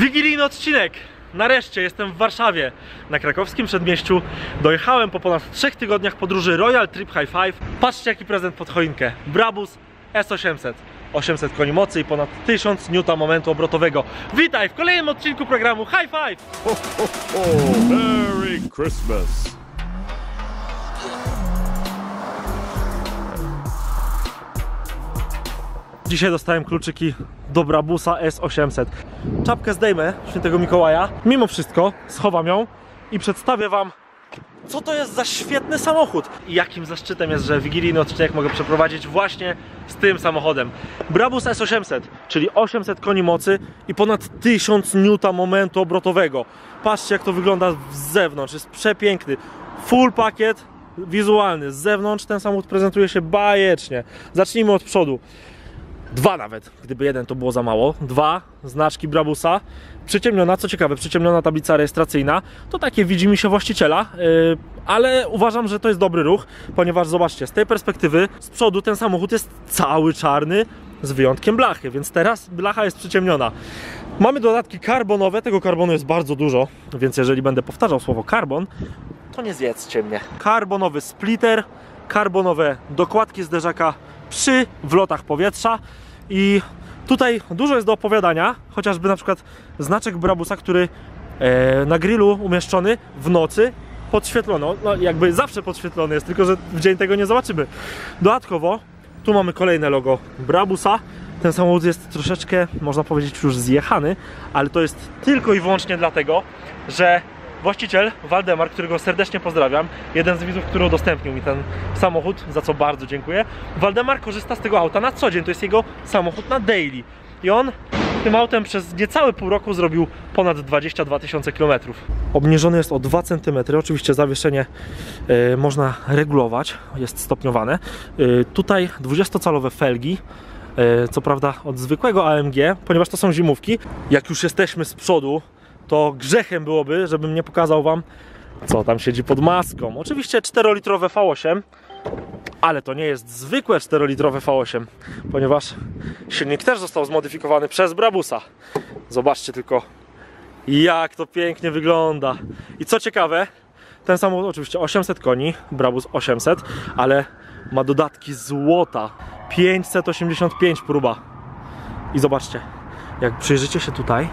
Wigilijny odcinek! Nareszcie jestem w Warszawie, na krakowskim przedmieściu. Dojechałem po ponad 3 tygodniach podróży Royal Trip High Five. Patrzcie, jaki prezent pod choinkę. Brabus S800. 800 koni mocy i ponad 1000 Nm momentu obrotowego. Witaj w kolejnym odcinku programu High Five! Ho, ho, ho. Merry Christmas! Dzisiaj dostałem kluczyki do Brabusa S800. Czapkę zdejmę, świętego Mikołaja. Mimo wszystko schowam ją i przedstawię wam, co to jest za świetny samochód. I jakim zaszczytem jest, że wigilijny odcinek mogę przeprowadzić właśnie z tym samochodem. Brabus S800, czyli 800 koni mocy i ponad 1000 Nm momentu obrotowego. Patrzcie, jak to wygląda z zewnątrz, jest przepiękny. Full pakiet wizualny. Z zewnątrz ten samochód prezentuje się bajecznie. Zacznijmy od przodu. Dwa nawet, gdyby jeden to było za mało. Dwa znaczki Brabusa. Przyciemniona, co ciekawe, przyciemniona tablica rejestracyjna. To takie widzi mi się właściciela, ale uważam, że to jest dobry ruch, ponieważ zobaczcie, z tej perspektywy z przodu ten samochód jest cały czarny, z wyjątkiem blachy, więc teraz blacha jest przyciemniona. Mamy dodatki karbonowe, tego karbonu jest bardzo dużo, więc jeżeli będę powtarzał słowo karbon, to nie zjedzcie mnie. Karbonowy splitter, karbonowe dokładki zderzaka przy wlotach powietrza i tutaj dużo jest do opowiadania, chociażby na przykład znaczek Brabusa, który na grillu umieszczony w nocy podświetlono, no jakby zawsze podświetlony jest, tylko że w dzień tego nie zobaczymy. Dodatkowo tu mamy kolejne logo Brabusa. Ten samochód jest troszeczkę, można powiedzieć, już zjechany, ale to jest tylko i wyłącznie dlatego, że właściciel, Waldemar, którego serdecznie pozdrawiam, jeden z widzów, który udostępnił mi ten samochód, za co bardzo dziękuję. Waldemar korzysta z tego auta na co dzień, to jest jego samochód na daily. I on tym autem przez niecałe pół roku zrobił ponad 22 000 km. Obniżony jest o 2 cm, oczywiście zawieszenie można regulować, jest stopniowane. Tutaj 20-calowe felgi. Co prawda od zwykłego AMG, ponieważ to są zimówki. Jak już jesteśmy z przodu, to grzechem byłoby, żebym nie pokazał wam, co tam siedzi pod maską. Oczywiście 4-litrowe V8, ale to nie jest zwykłe 4-litrowe V8, ponieważ silnik też został zmodyfikowany przez Brabusa. Zobaczcie tylko, jak to pięknie wygląda. I co ciekawe, ten samochód oczywiście 800 koni, Brabus 800, ale ma dodatki złota. 585 próba. I zobaczcie, jak przyjrzycie się tutaj,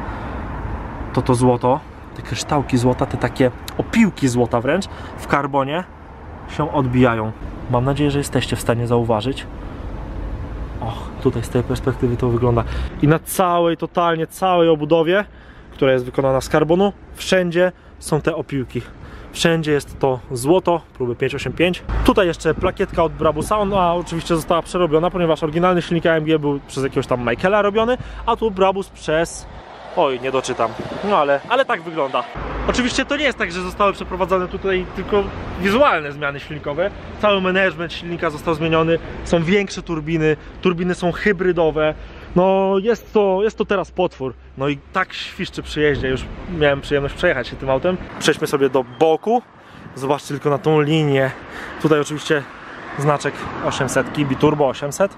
to złoto, te kryształki złota, te takie opiłki złota wręcz w karbonie się odbijają. Mam nadzieję, że jesteście w stanie zauważyć. Och, tutaj z tej perspektywy to wygląda. I na całej, totalnie całej obudowie, która jest wykonana z karbonu, wszędzie są te opiłki. Wszędzie jest to złoto, próby 585. Tutaj jeszcze plakietka od Brabusa, ona oczywiście została przerobiona, ponieważ oryginalny silnik AMG był przez jakiegoś tam Michaela robiony, a tu Brabus przez... Oj, nie doczytam. No ale tak wygląda. Oczywiście to nie jest tak, że zostały przeprowadzone tutaj tylko wizualne zmiany silnikowe. Cały management silnika został zmieniony. Są większe turbiny. Turbiny są hybrydowe. No jest to teraz potwór. No i tak świszczy przy jeździe. Już miałem przyjemność przejechać się tym autem. Przejdźmy sobie do boku. Zobaczcie tylko na tą linię. Tutaj oczywiście znaczek 800, Biturbo 800.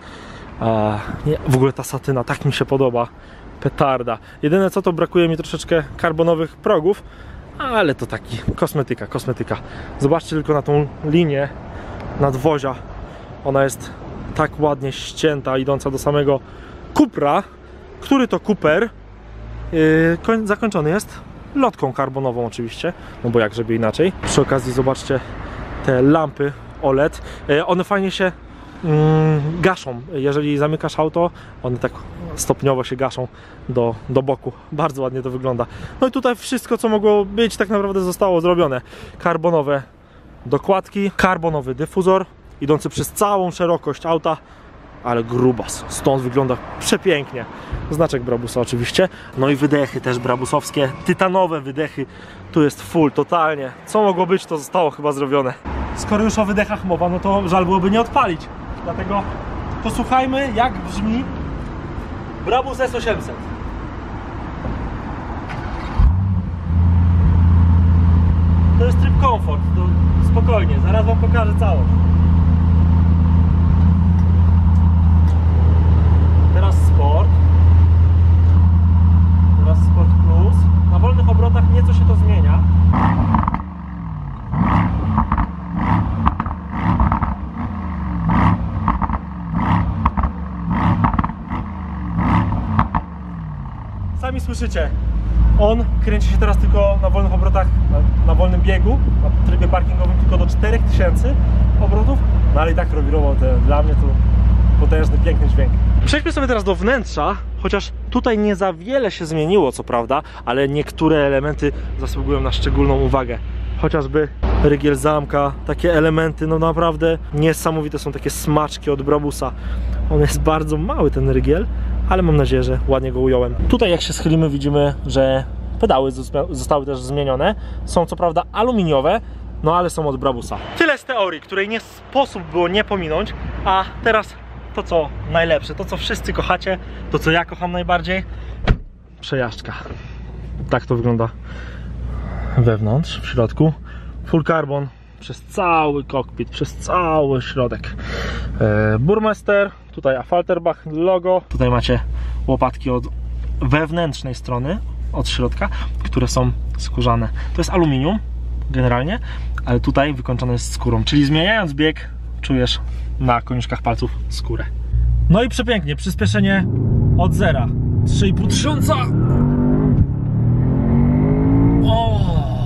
W ogóle ta satyna tak mi się podoba. Petarda. Jedyne co, to brakuje mi troszeczkę karbonowych progów, ale to taki kosmetyka. Zobaczcie tylko na tą linię nadwozia. Ona jest tak ładnie ścięta, idąca do samego Cupra, który to Cooper zakończony jest lotką karbonową oczywiście, no bo jak żeby inaczej. Przy okazji zobaczcie te lampy OLED. One fajnie się gaszą. Jeżeli zamykasz auto, one tak stopniowo się gaszą do boku. Bardzo ładnie to wygląda. No i tutaj wszystko, co mogło być, tak naprawdę zostało zrobione. Karbonowe dokładki, karbonowy dyfuzor idący przez całą szerokość auta, ale grubas. Stąd wygląda przepięknie. Znaczek Brabusa oczywiście. No i wydechy też brabusowskie, tytanowe wydechy. Tu jest full, totalnie. Co mogło być, to zostało chyba zrobione. Skoro już o wydechach mowa, no to żal byłoby nie odpalić. Dlatego posłuchajmy, jak brzmi Brabus S800. To jest tryb komfort, to spokojnie, zaraz wam pokażę całość. Teraz sport. Teraz sport sami słyszycie, on kręci się teraz tylko na wolnych obrotach, na wolnym biegu, na trybie parkingowym tylko do 4000 obrotów, no ale i tak robi robotę. Dla mnie to potężny, piękny dźwięk. Przejdźmy sobie teraz do wnętrza, chociaż tutaj nie za wiele się zmieniło, co prawda, ale niektóre elementy zasługują na szczególną uwagę. Chociażby rygiel zamka, takie elementy, no naprawdę niesamowite są takie smaczki od Brabusa. On jest bardzo mały, ten rygiel, ale mam nadzieję, że ładnie go ująłem. Tutaj jak się schylimy, widzimy, że pedały zostały też zmienione. Są co prawda aluminiowe, no ale są od Brabusa. Tyle z teorii, której nie sposób było nie pominąć, a teraz to co najlepsze, to co wszyscy kochacie, to co ja kocham najbardziej, przejażdżka. Tak to wygląda wewnątrz, w środku. Full carbon przez cały kokpit, przez cały środek. Burmester, tutaj Affalterbach logo. Tutaj macie łopatki od wewnętrznej strony, od środka, które są skórzane. To jest aluminium generalnie, ale tutaj wykończone jest skórą, czyli zmieniając bieg czujesz na koniuszkach palców skórę. No i przepięknie, przyspieszenie od zera 3500. O!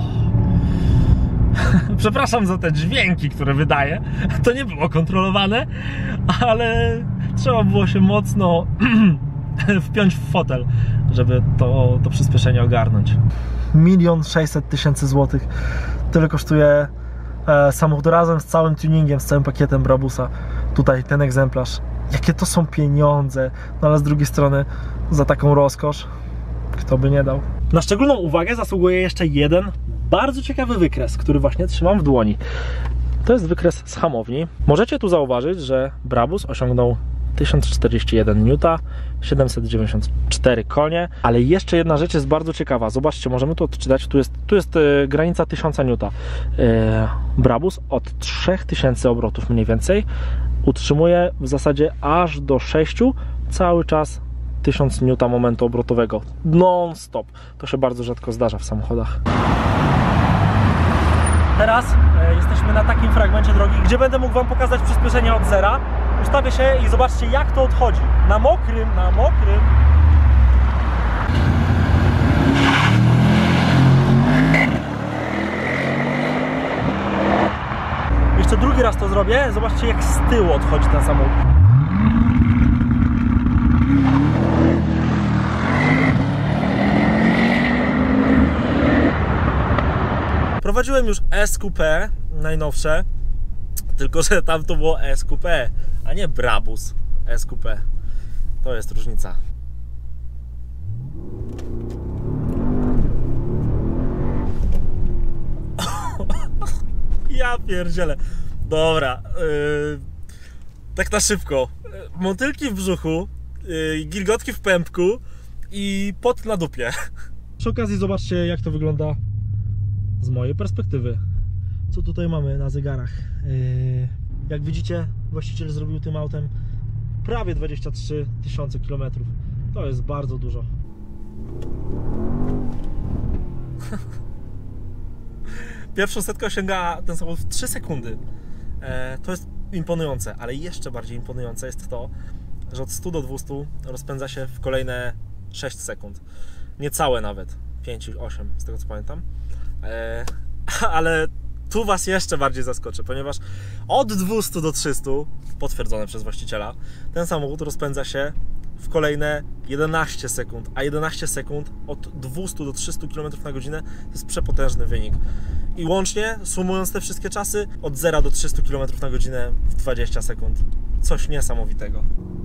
Przepraszam za te dźwięki, które wydaję. To nie było kontrolowane, ale trzeba było się mocno wpiąć w fotel, żeby to przyspieszenie ogarnąć. 1 600 000 złotych. Tyle kosztuje samochód razem z całym tuningiem, z całym pakietem Brabusa. Tutaj ten egzemplarz. Jakie to są pieniądze, no ale z drugiej strony za taką rozkosz kto by nie dał. Na szczególną uwagę zasługuje jeszcze jeden bardzo ciekawy wykres, który właśnie trzymam w dłoni. To jest wykres z hamowni. Możecie tu zauważyć, że Brabus osiągnął 1041 N, 794 konie, ale jeszcze jedna rzecz jest bardzo ciekawa. Zobaczcie, możemy tu odczytać, tu jest granica 1000 N. Brabus od 3000 obrotów mniej więcej utrzymuje w zasadzie aż do 6 cały czas 1000 N momentu obrotowego non-stop. To się bardzo rzadko zdarza w samochodach. Teraz jesteśmy na takim fragmencie drogi, gdzie będę mógł Wam pokazać przyspieszenie od zera. Ustawię się i zobaczcie, jak to odchodzi. Na mokrym. Jeszcze drugi raz to zrobię. Zobaczcie, jak z tyłu odchodzi ten samochód. Prowadziłem już SQP najnowsze, tylko że tam to było SQP, a nie Brabus SQP. To jest różnica. Ja pierdzielę. Dobra, tak na szybko. Motylki w brzuchu, gilgotki w pępku i pot na dupie. Przy okazji zobaczcie, jak to wygląda z mojej perspektywy. Co tutaj mamy na zegarach? Jak widzicie, właściciel zrobił tym autem prawie 23 000 kilometrów. To jest bardzo dużo. Pierwszą setkę osiąga ten samochód w 3 sekundy. To jest imponujące, ale jeszcze bardziej imponujące jest to, że od 100 do 200 rozpędza się w kolejne 6 sekund. Niecałe nawet. 5-8 z tego co pamiętam. Ale tu Was jeszcze bardziej zaskoczę, ponieważ od 200 do 300, potwierdzone przez właściciela, ten samochód rozpędza się w kolejne 11 sekund, a 11 sekund od 200 do 300 km na godzinę to jest przepotężny wynik. I łącznie, sumując te wszystkie czasy, od 0 do 300 km na godzinę w 20 sekund. Coś niesamowitego.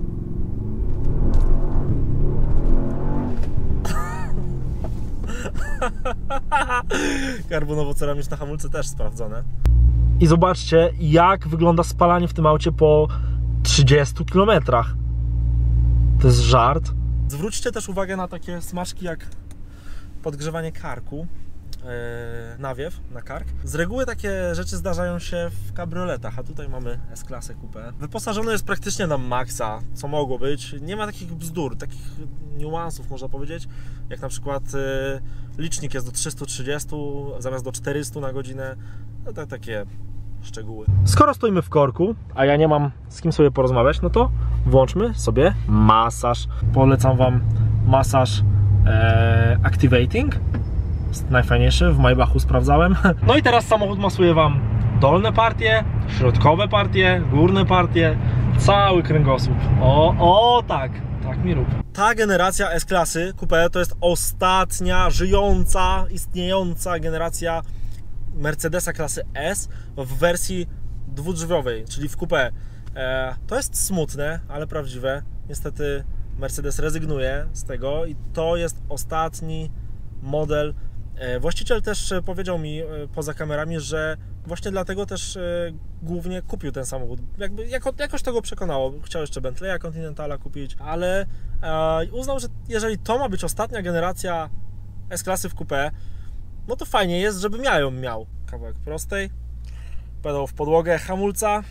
Karbonowo-ceramiczne hamulce też sprawdzone. I zobaczcie, jak wygląda spalanie w tym aucie po 30 km. To jest żart. Zwróćcie też uwagę na takie smaczki jak podgrzewanie karku, nawiew na kark. Z reguły takie rzeczy zdarzają się w kabrioletach, a tutaj mamy S-klasę coupé. Wyposażony jest praktycznie na maksa, co mogło być. Nie ma takich bzdur, takich niuansów można powiedzieć, jak na przykład licznik jest do 330 zamiast do 400 na godzinę. No to takie szczegóły. Skoro stoimy w korku, a ja nie mam z kim sobie porozmawiać, no to włączmy sobie masaż. Polecam Wam masaż Activating. Jest najfajniejszy, w Maybachu sprawdzałem. No i teraz samochód masuje Wam dolne partie, środkowe partie, górne partie, cały kręgosłup. O tak, tak mi rób. Ta generacja S-klasy Coupe to jest ostatnia żyjąca, istniejąca generacja Mercedesa klasy S w wersji dwudrzwiowej, czyli w Coupe. To jest smutne, ale prawdziwe. Niestety Mercedes rezygnuje z tego i to jest ostatni model. Właściciel też powiedział mi poza kamerami, że właśnie dlatego też głównie kupił ten samochód. Jakby jakoś to go przekonało. Chciał jeszcze Bentleya Continentala kupić, ale uznał, że jeżeli to ma być ostatnia generacja S-klasy w Coupe, no to fajnie jest, żeby miał. Kawałek prostej, pedał w podłogę, hamulca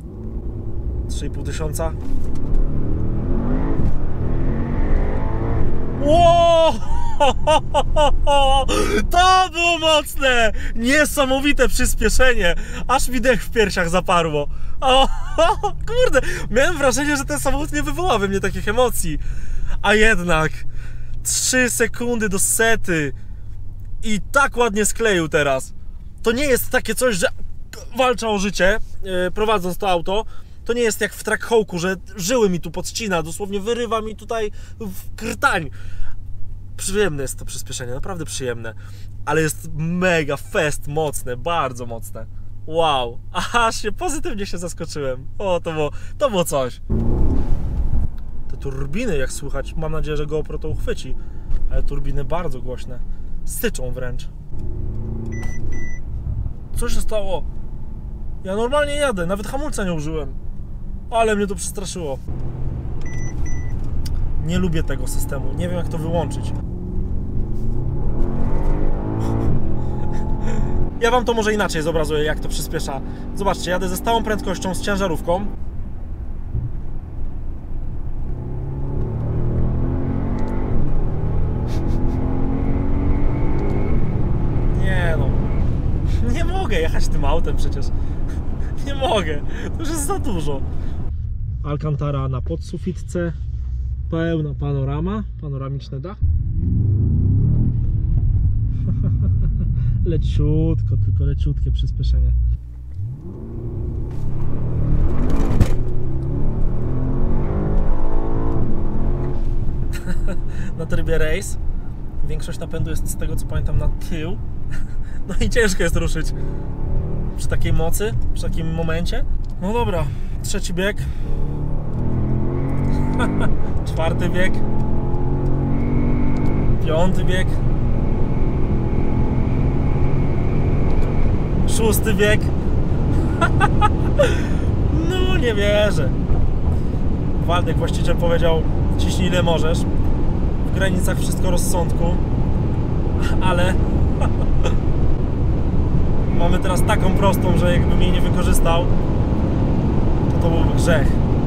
3500. Wow! To było mocne! Niesamowite przyspieszenie! Aż mi dech w piersiach zaparło. Kurde! Miałem wrażenie, że ten samochód nie wywoła we mnie takich emocji. A jednak 3 sekundy do sety i tak ładnie skleił teraz. To nie jest takie coś, że walczę o życie prowadząc to auto. To nie jest jak w Trackhawku, że żyły mi tu podcina, dosłownie wyrywa mi tutaj w krtań. Przyjemne jest to przyspieszenie, naprawdę przyjemne. Ale jest mega fest, mocne, bardzo mocne. Wow, aż pozytywnie się zaskoczyłem. To było coś. Te turbiny, jak słychać, mam nadzieję, że GoPro to uchwyci. Ale turbiny bardzo głośne. Styczą wręcz. Co się stało? Ja normalnie jadę, nawet hamulca nie użyłem. Ale mnie to przestraszyło. Nie lubię tego systemu, nie wiem jak to wyłączyć. Ja Wam to może inaczej zobrazuję, jak to przyspiesza. Zobaczcie, jadę ze stałą prędkością z ciężarówką. Nie no, nie mogę jechać tym autem przecież. Nie mogę, to już jest za dużo. Alcantara na podsufitce, pełna panorama, panoramiczny dach. Leciutko, tylko leciutkie przyspieszenie. Na trybie race większość napędu jest, z tego co pamiętam, na tył. No i ciężko jest ruszyć przy takiej mocy, przy takim momencie. No dobra, trzeci bieg. Czwarty bieg. Piąty bieg. Szósty bieg. No nie wierzę. Waldek, właściciel, powiedział: ciśnij ile możesz. W granicach wszystko rozsądku. Ale mamy teraz taką prostą, że jakbym jej nie wykorzystał, to byłby grzech.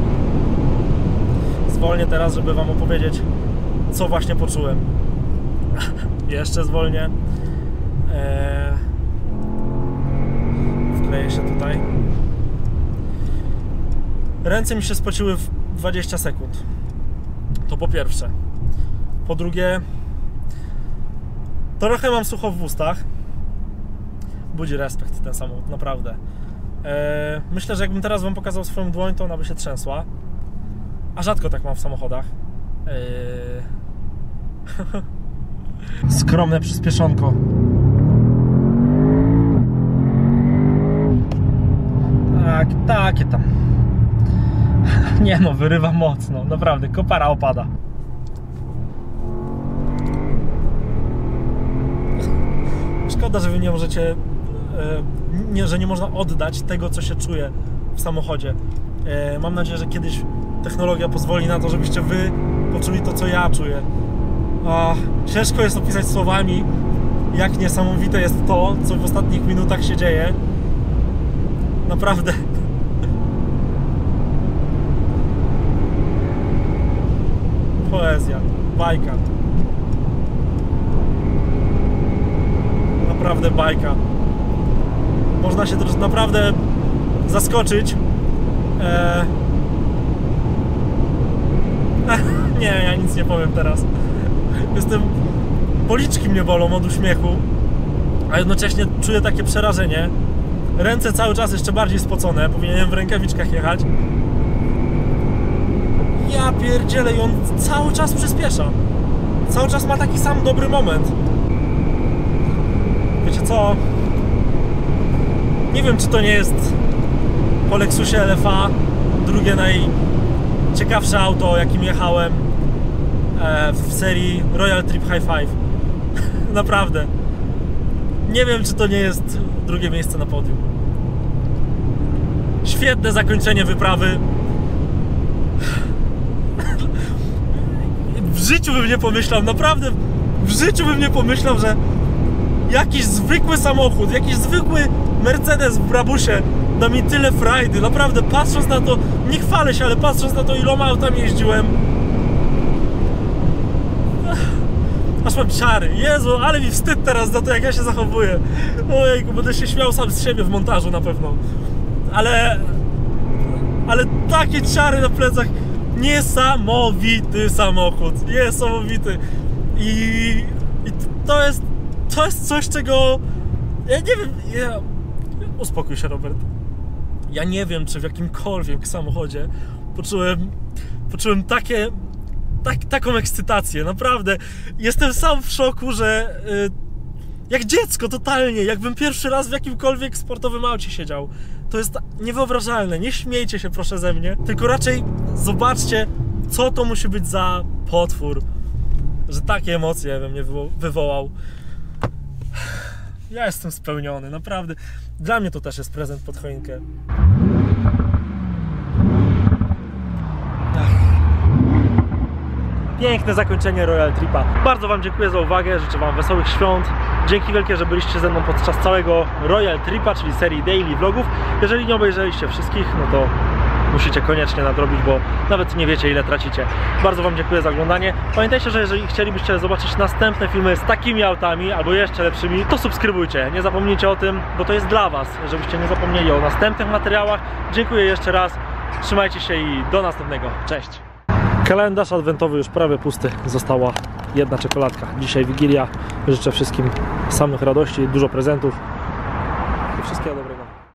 Zwolnię teraz, żeby Wam opowiedzieć, co właśnie poczułem. Jeszcze zwolnię. Wkleję się tutaj. Ręce mi się spociły w 20 sekund. To po pierwsze. Po drugie, trochę mam sucho w ustach. Budzi respekt ten samochód, naprawdę. Myślę, że jakbym teraz Wam pokazał swoją dłoń, to ona by się trzęsła. A rzadko tak mam w samochodach. Skromne przyspieszonko. Tak, takie tam. Nie no, wyrywa mocno, naprawdę, kopara opada. Szkoda, że Wy nie możecie, że nie można oddać tego, co się czuje w samochodzie. Mam nadzieję, że kiedyś technologia pozwoli na to, żebyście Wy poczuli to, co ja czuję. Ciężko jest opisać słowami, jak niesamowite jest to, co w ostatnich minutach się dzieje. Naprawdę. Poezja, bajka. Naprawdę bajka. Można się też naprawdę zaskoczyć. Nie, ja nic nie powiem teraz. Policzki mnie bolą od uśmiechu, a jednocześnie czuję takie przerażenie. Ręce cały czas jeszcze bardziej spocone, powinienem w rękawiczkach jechać. Ja pierdzielę i on cały czas przyspiesza. Cały czas ma taki sam dobry moment. Wiecie co? Nie wiem, czy to nie jest po Lexusie LFA drugie najciekawsze auto, jakim jechałem w serii Royal Trip High Five. Naprawdę. Nie wiem, czy to nie jest drugie miejsce na podium. Świetne zakończenie wyprawy. W życiu bym nie pomyślał, naprawdę w życiu bym nie pomyślał, że jakiś zwykły samochód, jakiś zwykły Mercedes w Brabusie da mi tyle frajdy. Naprawdę, patrząc na to, nie chwalę się, ale patrząc na to, iloma autami jeździłem, aż mam ciary. Jezu, ale mi wstyd teraz za to, jak ja się zachowuję. Ojejku, będę się śmiał sam z siebie w montażu na pewno. Ale takie ciary na plecach. Niesamowity samochód. Niesamowity. I to jest coś, czego ja nie wiem. Uspokój się, Robert. Ja nie wiem, czy w jakimkolwiek samochodzie poczułem taką ekscytację. Naprawdę. Jestem sam w szoku, że jak dziecko totalnie, jakbym pierwszy raz w jakimkolwiek sportowym aucie siedział. To jest niewyobrażalne. Nie śmiejcie się proszę ze mnie, tylko raczej zobaczcie, co to musi być za potwór, że takie emocje we mnie wywołał. Ja jestem spełniony, naprawdę. Dla mnie to też jest prezent pod choinkę. Piękne zakończenie Royal Tripa. Bardzo Wam dziękuję za uwagę, życzę Wam wesołych świąt. Dzięki wielkie, że byliście ze mną podczas całego Royal Tripa, czyli serii daily vlogów. Jeżeli nie obejrzeliście wszystkich, no to musicie koniecznie nadrobić, bo nawet nie wiecie, ile tracicie. Bardzo Wam dziękuję za oglądanie. Pamiętajcie, że jeżeli chcielibyście zobaczyć następne filmy z takimi autami, albo jeszcze lepszymi, to subskrybujcie. Nie zapomnijcie o tym, bo to jest dla Was, żebyście nie zapomnieli o następnych materiałach. Dziękuję jeszcze raz. Trzymajcie się i do następnego. Cześć! Kalendarz adwentowy już prawie pusty. Została jedna czekoladka. Dzisiaj Wigilia. Życzę wszystkim samych radości, dużo prezentów i wszystkiego dobrego.